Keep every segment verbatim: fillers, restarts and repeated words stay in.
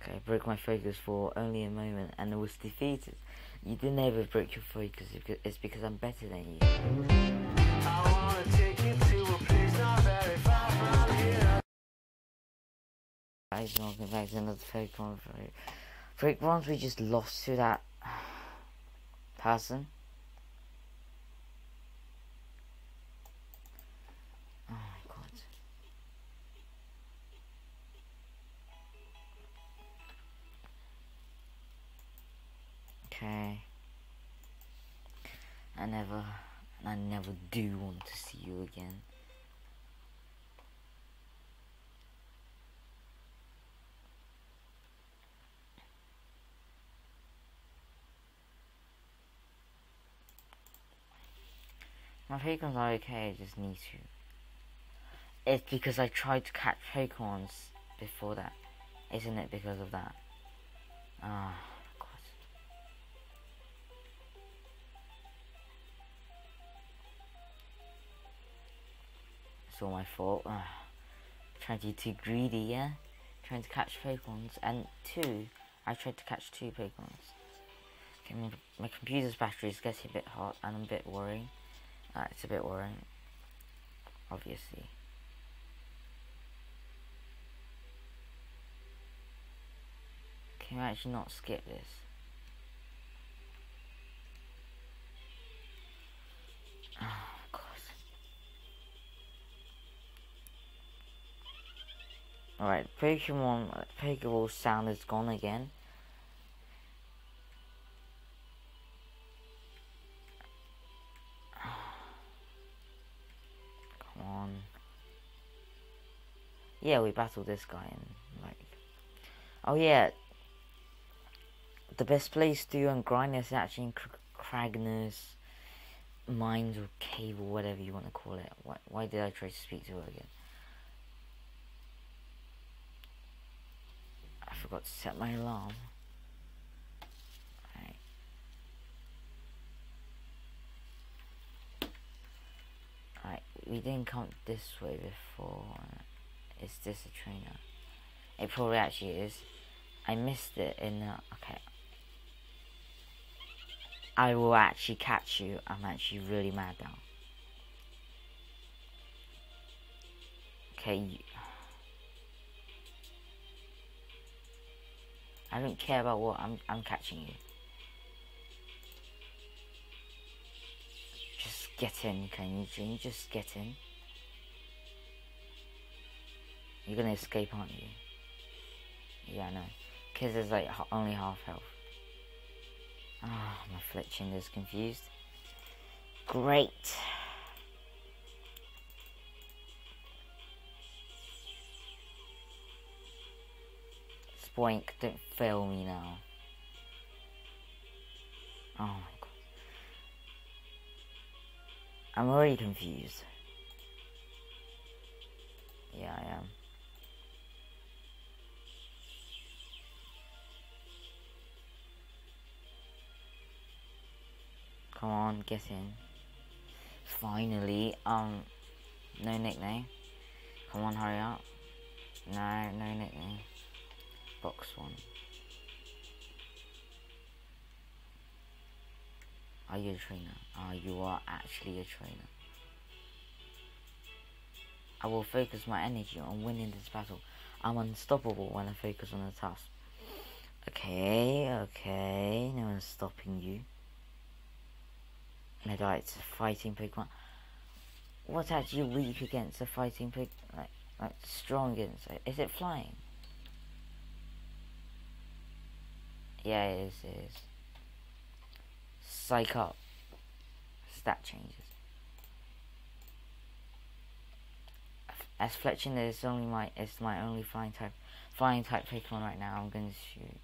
Okay, I broke my focus for only a moment and I was defeated. You didn't ever break your focus, it's because I'm better than you. I wanna take you to a place not very far from here. Guys, welcome back to another Pokemon video. Break once we just lost to that person. Oh my god. Okay. I never, I never do want to see you again. My Pokemon's are okay, I just need to. It's because I tried to catch Pokemons before that. Isn't it because of that? Ah, oh, God. It's all my fault. Uh, trying to be too greedy, yeah? Trying to catch Pokemons. And two, I tried to catch two Pokemons. Okay, my, my computer's battery is getting a bit hot and I'm a bit worried. Uh, it's a bit worrying. Obviously. Can you actually not skip this? Oh, God. Alright, Pokemon, Pokeball sound is gone again. Come on. Yeah, we battled this guy and like... Oh yeah. The best place to and grind is actually in Cragner's Mines or Cave or whatever you want to call it. Why, why did I try to speak to her again? I forgot to set my alarm. Right. Right, we didn't come this way before. Is this a trainer? It probably actually is. I missed it in the... Okay. I will actually catch you. I'm actually really mad now. Okay. You... I don't care about what. I'm, I'm catching you. Just get in, can you, Jim? Just get in. You're gonna escape, aren't you? Yeah, I know. Because there's like only half health. Ah, oh, my Fletching is confused. Great. Spoink, don't fail me now. Oh my god. I'm already confused. Yeah, I am. Come on, get in. Finally, um, no nickname. Come on, hurry up. No, no nickname. Box one. Are you a trainer? Ah, oh, you are actually a trainer. I will focus my energy on winning this battle. I'm unstoppable when I focus on the task. Okay, okay, no one's stopping you. Medite's a fighting Pokemon. What's actually weak against a fighting pig? Like, like strong against it? Is it flying? Yeah, it is, it is. Psych up. Stat changes. As Fletching is only my it's my only flying type flying type Pokemon right now. I'm going to shoot.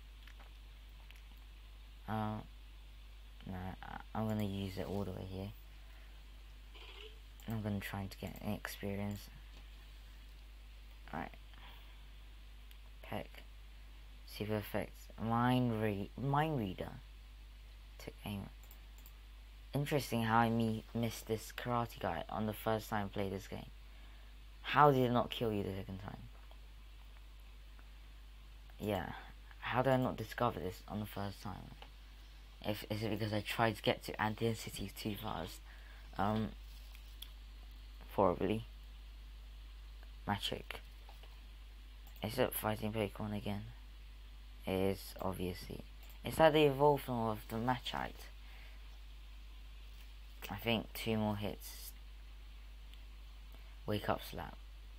Um, no, I'm going to use it all the way here. I'm going to try to get an experience. Alright. Peck. See if it affects. Mind read. Mind reader. To aim. Interesting how I me missed this karate guy on the first time I played this game. How did it not kill you the second time? Yeah. How did I not discover this on the first time? If is it because I tried to get to Andean cities too fast? Um. Probably. Magic. Is it fighting Pokemon again? It is, obviously. Is that the evolved form of the Machite? I think two more hits. Wake up slap.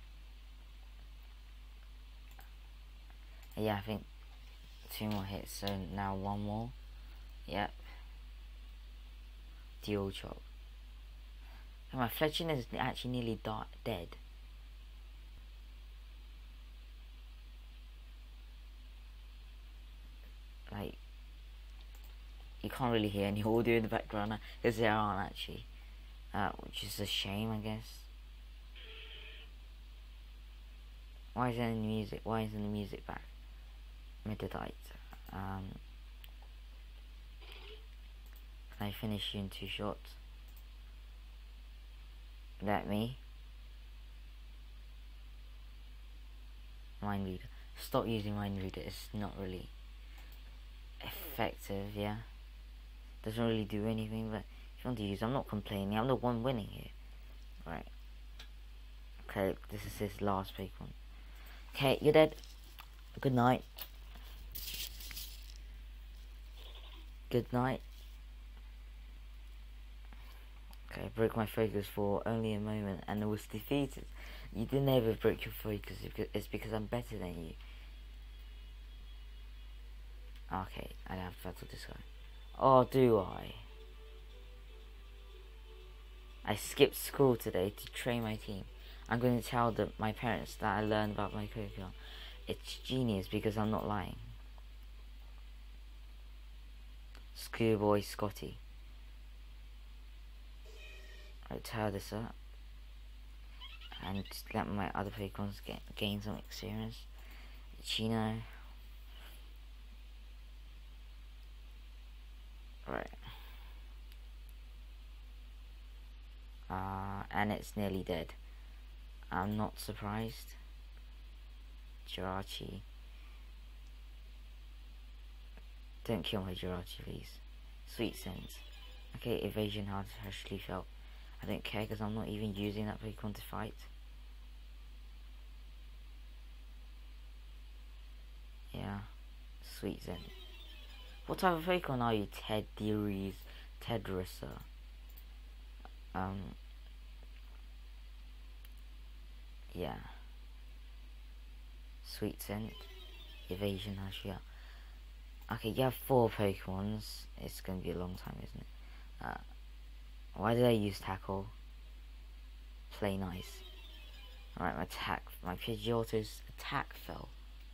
Yeah, I think two more hits, so now one more. Yep. Dual chop. And my Fletchling is actually nearly dead. Like, you can't really hear any audio in the background because there aren't actually, uh, which is a shame, I guess. Why isn't any music? Why isn't the music back? Meditite. Um, can I finish you in two shots? Let me. Mind reader. Stop using mind reader. It's not really effective. Yeah. Doesn't really do anything. But if you want to use, I'm not complaining. I'm the one winning here. Right. Okay. This is his last Pokemon. Okay, you're dead. Good night. Good night. Okay, I broke my focus for only a moment and I was defeated. You didn't ever break your focus, it's because I'm better than you. Okay, I have to battle this guy. Oh, do I? I skipped school today to train my team. I'm going to tell the, my parents that I learned about my Pokemon. It's genius because I'm not lying. Schoolboy Scotty. I tear this up. And just let my other Pokemon get, gain some experience. Chino. Right. Uh, and it's nearly dead. I'm not surprised. Jirachi. Don't kill my Jirachi, please. Sweet Sense. Okay, evasion hard actually felt. I don't care because I'm not even using that Pokemon to fight. Yeah. Sweet Zen. What type of Pokemon are you? Teddies, Tedrissa. Um. Yeah. Sweet Scent. Evasion Hashia. Okay, you have four Pokemons. It's gonna be a long time, isn't it? Uh, why did I use Tackle? Play nice. Alright, my attack, my Pidgeotto's attack fell.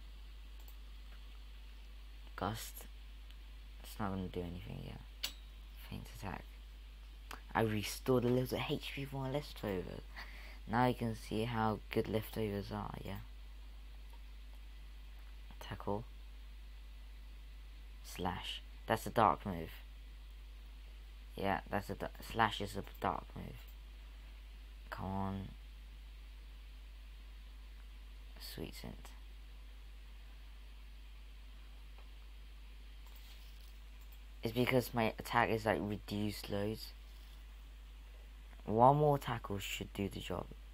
Gust. It's not gonna do anything yet. Faint attack. I restored a little H P for my leftovers. Now you can see how good leftovers are, yeah. Tackle. Slash. That's a dark move. Yeah, that's a slash is a dark move. Come on. Sweet Scent. It's because my attack is like reduced loads. One more tackle should do the job.